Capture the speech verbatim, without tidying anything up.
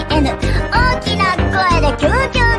N 大きな声でキュンキュン